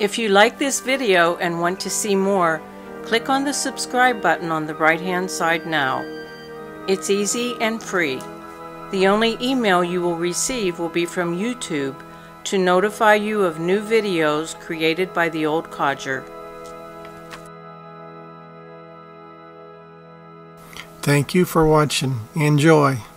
If you like this video and want to see more, click on the subscribe button on the right-hand side now. It's easy and free. The only email you will receive will be from YouTube to notify you of new videos created by the old codger. Thank you for watching. Enjoy.